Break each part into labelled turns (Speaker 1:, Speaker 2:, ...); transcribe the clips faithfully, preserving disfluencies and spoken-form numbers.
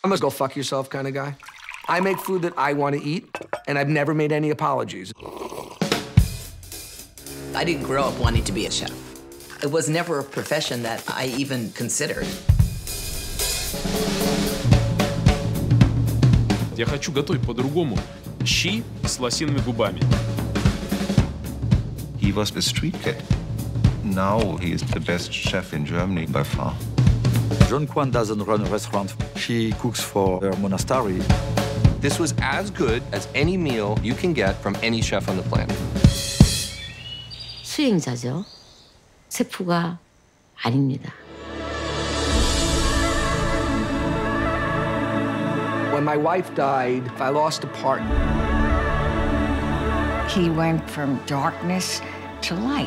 Speaker 1: I'm a go fuck yourself kind of guy. I make food that I want to eat, and I've never made any apologies.
Speaker 2: I didn't grow up wanting to be a chef. It was never a profession that I even considered.
Speaker 3: Я хочу готовить по-другому. Щи с лосиными губами.
Speaker 4: He was a street kid. Now he is the best chef in Germany by far.
Speaker 5: Jeong Kwan doesn't run a restaurant. She cooks for her monastery.
Speaker 6: This was as good as any meal you can get from any chef on the planet.
Speaker 7: 수행자죠. 셰프가 아닙니다.
Speaker 1: When my wife died, I lost a partner.
Speaker 8: He went from darkness to light.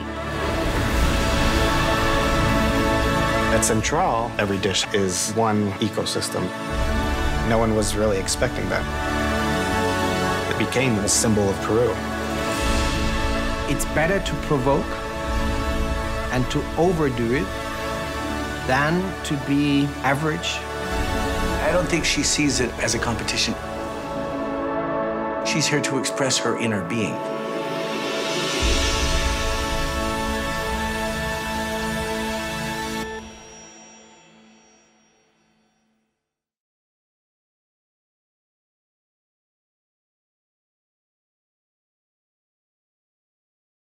Speaker 9: At Central, every dish is one ecosystem. No one was really expecting that. It became a symbol of Peru.
Speaker 10: It's better to provoke and to overdo it than to be average.
Speaker 11: I don't think she sees it as a competition. She's here to express her inner being.